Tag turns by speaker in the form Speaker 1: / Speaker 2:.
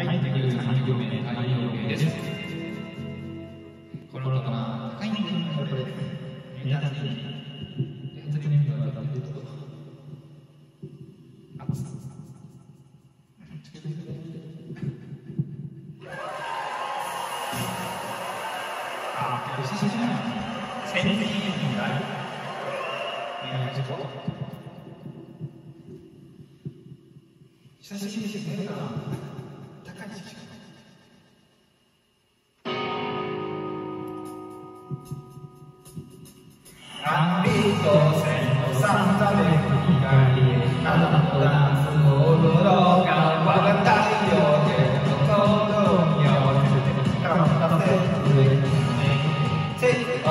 Speaker 1: はい、30秒目、太陽系です。この方は高いんですね、これ。メタジン。連続年度はだってると。あ、久しぶりに1000人ぐらい。久しぶりですね。高いし。アンビート線のサンタで光あのダンスを踊ろうが我が太陽系の行動に合わせて頑張ってくれるね。